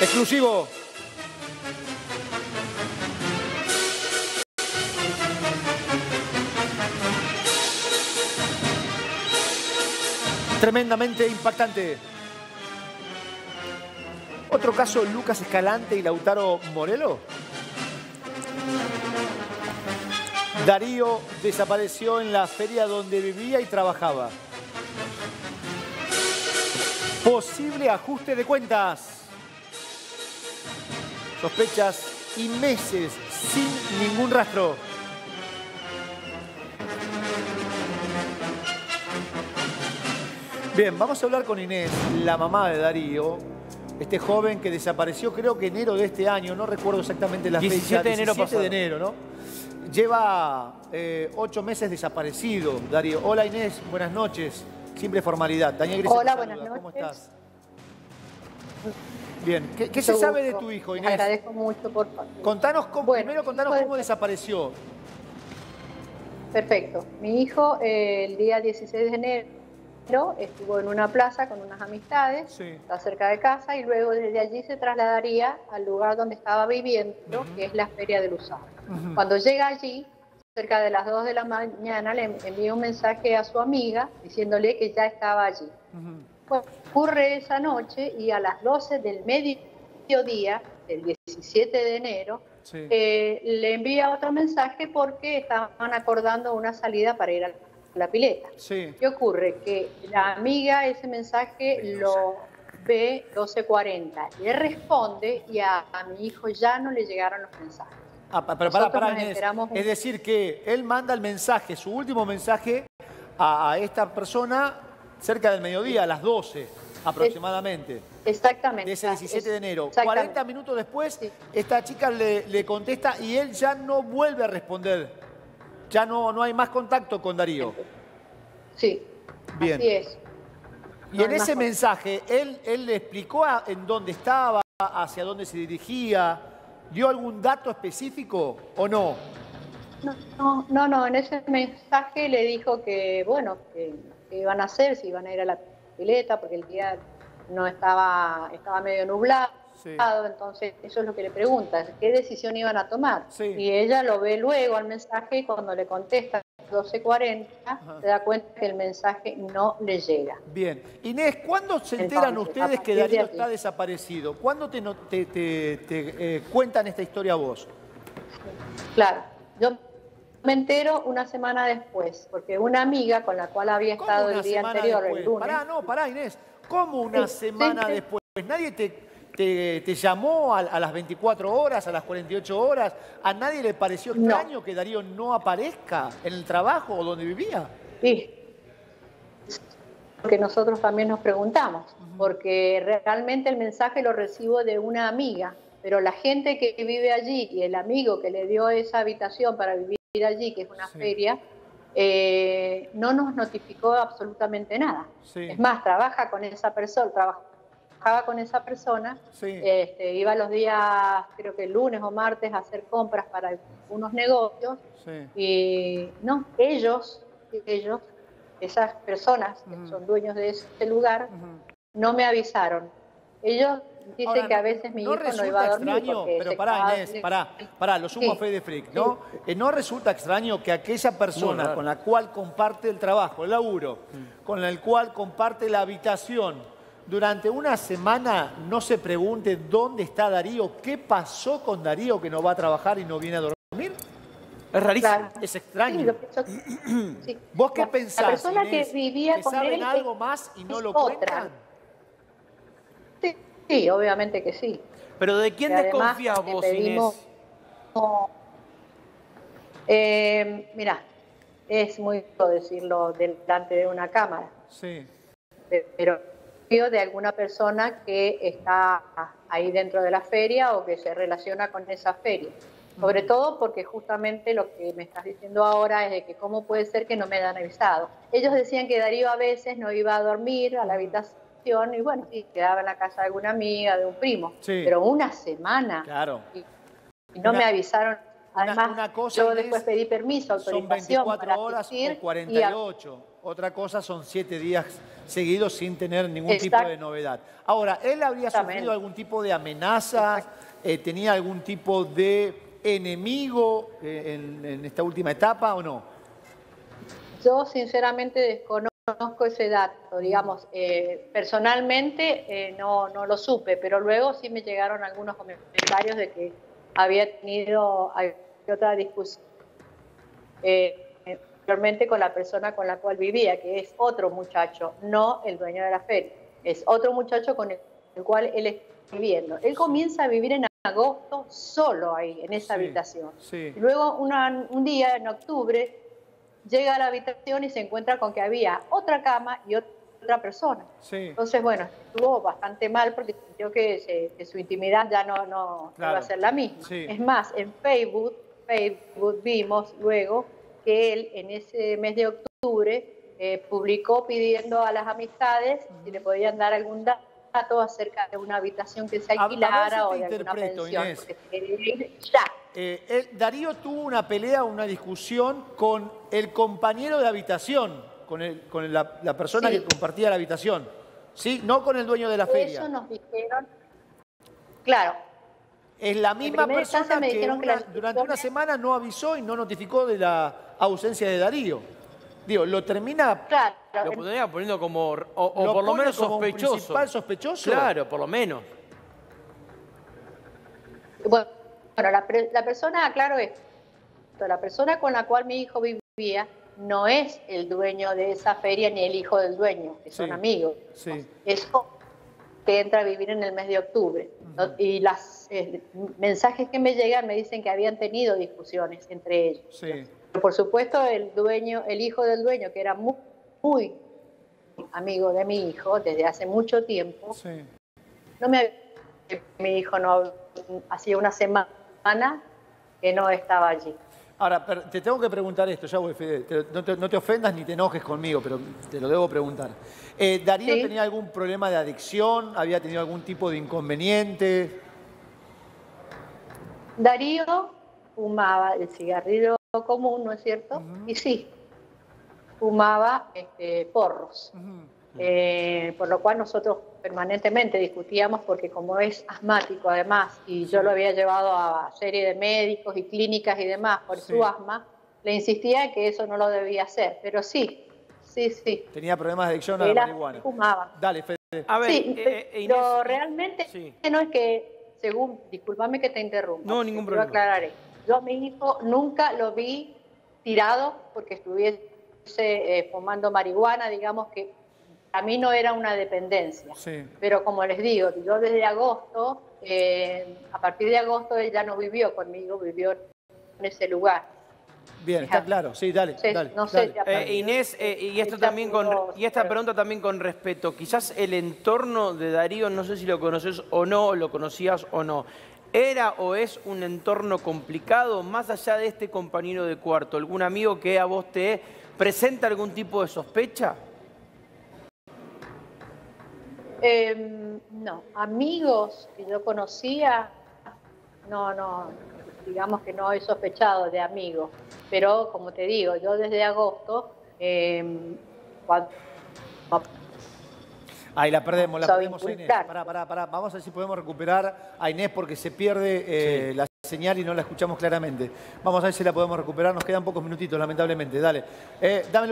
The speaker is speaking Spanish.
Exclusivo. Tremendamente impactante. Otro caso, Lucas Escalante y Lautaro Morelo. Darío desapareció en la feria donde vivía y trabajaba. Posible ajuste de cuentas. Sospechas y meses sin ningún rastro. Bien, vamos a hablar con Inés, la mamá de Darío. Este joven que desapareció creo que enero de este año, no recuerdo exactamente la fecha. 17 de enero pasado. 17 de enero, ¿no? Lleva 8 meses desaparecido, Darío. Hola Inés, buenas noches. Simple formalidad. Daniel Gris, hola, buenas noches. ¿Cómo estás? Bien, ¿qué se sabe de tu hijo, Inés? Te agradezco mucho por favor. Contanos primero cómo desapareció. Perfecto. Mi hijo el día 16 de enero estuvo en una plaza con unas amistades, sí, está cerca de casa, y luego desde allí se trasladaría al lugar donde estaba viviendo, que es la Feria de Luzán. Cuando llega allí, cerca de las 2 de la mañana, le envía un mensaje a su amiga diciéndole que ya estaba allí. Pues, ocurre esa noche y a las 12 del mediodía, el 17 de enero, sí, le envía otro mensaje porque estaban acordando una salida para ir a la pileta. Sí. ¿Qué ocurre? Que la amiga ese mensaje lo ve 12:40, le responde y a mi hijo ya no le llegaron los mensajes. Pero pará, Inés. Es decir, que él manda el mensaje, su último mensaje a esta persona cerca del mediodía, a las 12 aproximadamente. Exactamente. De ese 17 de enero. 40 minutos después, sí, esta chica le contesta y él ya no vuelve a responder. Ya no hay más contacto con Darío. Sí, bien. Así es. Y en ese mensaje, él le explicó en dónde estaba, hacia dónde se dirigía. ¿Dio algún dato específico o no? No, en ese mensaje le dijo que, bueno, que iban a hacer, si iban a ir a la pileta, porque el día no estaba medio nublado. Sí. Entonces eso es lo que le pregunta, ¿qué decisión iban a tomar? Sí. Y ella lo ve luego al mensaje y cuando le contesta 12:40 se da cuenta que el mensaje no le llega. Bien. Inés, ¿cuándo se enteran ustedes que Darío está desaparecido? ¿Cuándo te cuentan esta historia a vos? Claro, yo me entero una semana después, porque una amiga con la cual había estado el día anterior, el lunes... Pará, Inés. ¿Cómo una semana después? Nadie te llamó a las 24 horas, a las 48 horas. ¿A nadie le pareció extraño que Darío no aparezca en el trabajo o donde vivía? Sí, porque nosotros también nos preguntamos, porque realmente el mensaje lo recibo de una amiga, pero la gente que vive allí y el amigo que le dio esa habitación para vivir allí, que es una feria, no nos notificó absolutamente nada. Sí. Es más, trabajaba con esa persona, sí, iba los días, creo que lunes o martes, a hacer compras para unos negocios, sí, y no, ellos, esas personas que son dueños de ese lugar, no me avisaron. Ellos dicen ahora, que a veces mi hijo no iba a dormir. Extraño, pero pará, Inés, pará, lo sumo a fe de freak, ¿no? Sí. ¿No resulta extraño que aquella persona con la cual comparte el trabajo, el laburo, con el cual comparte la habitación, durante una semana no se pregunte dónde está Darío, qué pasó con Darío que no va a trabajar y no viene a dormir? Es rarísimo, claro. Es extraño. Sí, ¿Vos qué pensás, la persona Inés? Que vivía ¿Que con saben él algo más y no lo cuentan? Sí, obviamente que sí. ¿Pero de quién desconfías vos, Inés? Mirá, es muy duro decirlo delante de una cámara. Sí. Pero de alguna persona que está ahí dentro de la feria o que se relaciona con esa feria. Sobre todo porque justamente lo que me estás diciendo ahora es de que cómo puede ser que no me han avisado. Ellos decían que Darío a veces no iba a dormir a la habitación y bueno, sí, quedaba en la casa de alguna amiga, de un primo. Sí. Pero una semana. Claro. Y no me avisaron Además, una cosa, yo después pedí permiso, autorización. Son 24 horas o 48. Otra cosa son 7 días seguidos sin tener ningún tipo de novedad. Ahora, ¿él habría sufrido algún tipo de amenaza? ¿Tenía algún tipo de enemigo en esta última etapa o no? Yo sinceramente desconozco ese dato, digamos, personalmente no lo supe, pero luego sí me llegaron algunos comentarios de que había tenido otra discusión anteriormente con la persona con la cual vivía, que es otro muchacho, no el dueño de la feria, es otro muchacho con el cual él está viviendo. Él comienza a vivir en agosto solo ahí, en esa habitación. Sí. Luego un día, en octubre, llega a la habitación y se encuentra con que había otra cama y otra persona. Sí. Entonces, bueno, estuvo bastante mal porque sintió que su intimidad ya no iba a ser la misma. Sí. Es más, en Facebook vimos luego que él en ese mes de octubre publicó pidiendo a las amistades si le podían dar algún dato acerca de una habitación que se alquilara o de alguna pensión. Inés. Ya. Darío tuvo una pelea, una discusión con el compañero de habitación, con la persona que compartía la habitación, ¿sí? No con el dueño de la feria. Eso nos dijeron, claro. Es la misma persona que durante una semana no avisó y no notificó de la ausencia de Darío. Digo, lo termina... Claro. Lo pondría poniendo como... O por lo menos como sospechoso. ¿Principal sospechoso? Claro, por lo menos. Bueno, la persona, aclaro esto, la persona con la cual mi hijo vivía no es el dueño de esa feria ni el hijo del dueño, que son amigos. Sí. Eso que entra a vivir en el mes de octubre. Y los mensajes que me llegan me dicen que habían tenido discusiones entre ellos. Sí. Pero por supuesto el hijo del dueño, que era muy amigo de mi hijo desde hace mucho tiempo, mi hijo no hacía una semana que no estaba allí. Ahora, te tengo que preguntar esto, ya voy, Fede, no te ofendas ni te enojes conmigo, pero te lo debo preguntar. ¿Darío tenía algún problema de adicción? ¿Había tenido algún tipo de inconveniente? Darío fumaba el cigarrillo común, ¿no es cierto? Y sí, fumaba porros. Por lo cual nosotros permanentemente discutíamos porque como es asmático además y yo lo había llevado a serie de médicos y clínicas y demás por su asma, le insistía en que eso no lo debía hacer, pero sí. Tenía problemas de adicción a la marihuana. Fumaba. Dale, Fede. A ver, sí, Inés, pero realmente no es que, discúlpame que te interrumpa. No, ningún problema. Lo aclararé. Yo a mi hijo nunca lo vi tirado porque estuviese fumando marihuana, digamos que a mí no era una dependencia. Pero como les digo, yo desde agosto, a partir de agosto él ya no vivió conmigo, vivió en ese lugar. Bien, está claro. Sí, dale. No sé, Inés, y esta pregunta también con respeto. Quizás el entorno de Darío, no sé si lo conoces o no, lo conocías o no. ¿Era o es un entorno complicado más allá de este compañero de cuarto? ¿Algún amigo que a vos te presenta algún tipo de sospecha? No, amigos que yo conocía, no, digamos que no he sospechado de amigos, pero como te digo, yo desde agosto, Ahí la perdemos a Inés. Pará. Vamos a ver si podemos recuperar a Inés porque se pierde la señal y no la escuchamos claramente. Vamos a ver si la podemos recuperar, nos quedan pocos minutitos lamentablemente, dale. Dame